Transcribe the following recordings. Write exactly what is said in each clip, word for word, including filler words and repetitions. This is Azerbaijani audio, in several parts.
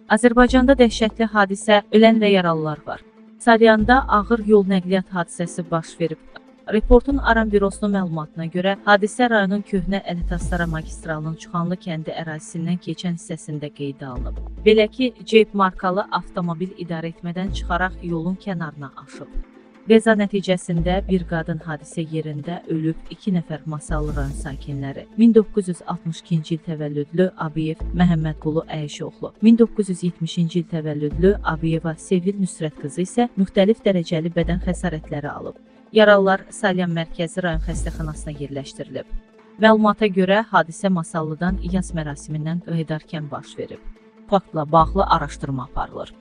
Azərbaycanda dəhşətli hadisə, ölən və yaralılar var. Salyanda ağır yol nəqliyyat hadisəsi baş verib. Reportun Aran bürosunun məlumatına görə, hadisə rayonun Köhnə Əlitastara magistralının Çuxanlı kəndi ərazisindən keçən hissəsində qeydə alınıb. Belə ki, Jeep markalı avtomobil idarə etmədən çıxaraq yolun kənarına aşıb. Qəza nəticəsində bir qadın hadisə yerində ölüb, iki nəfər Masallı rayon sakinləri, min doqquz yüz altmış ikinci il təvəllüdlü Abiyev Məhəmmədqulu Əyişoğlu, min doqquz yüz yetmişinci il təvəllüdlü Abiyeva Sevil Nüsrət qızı isə müxtəlif dərəcəli bədən xəsarətləri alıb. Yaralılar Salyan Mərkəzi rayon xəstəxanasına yerləşdirilib. Məlumata görə, hadisə Masallıdan yas mərasimindən qayıdarkən baş verib. Faktla bağlı araşdırma aparılır.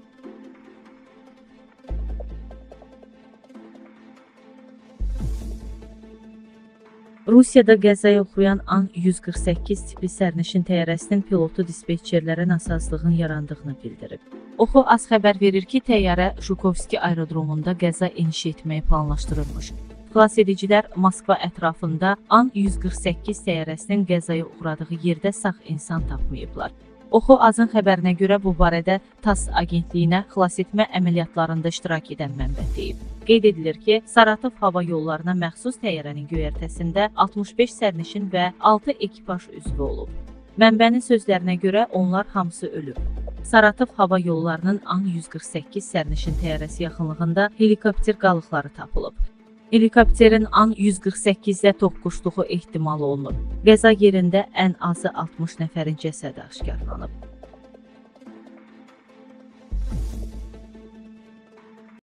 Rusiyada qəzaya uğrayan An yüz qırx səkkiz tipli sərnişin təyyarəsinin pilotu dispetçerlərə nasazlığın yarandığını bildirib. Oxu az xəbər verir ki, təyyarə Jukowski aerodromunda qəza eniş etməyi planlaşdırılmış. Xilasedicilər Moskva ətrafında An yüz qırx səkkiz təyyarəsinin qəzaya uğradığı yerdə sağ insan tapmayıblar. Oxu Azın xəbərinə görə bu barədə TASS agentliyinə xilasetmə əməliyyatlarında iştirak edən mənbə deyib. Qeyd edilir ki, Saratov hava yollarına məxsus təyyarənin göyərtəsində altmış beş sərnişin və altı ekipaj üzvü olub. Mənbənin sözlərinə görə onlar hamısı ölüb. Saratov hava yollarının An yüz qırx səkkiz sərnişin təyyarəsi yaxınlığında helikopter qalıqları tapılıb. Helikopterin An yüz qırx səkkizlə toqquşduğu ehtimal olunub. Qəza yerində ən azı altmış nəfərin cəsədi aşkarlanıb.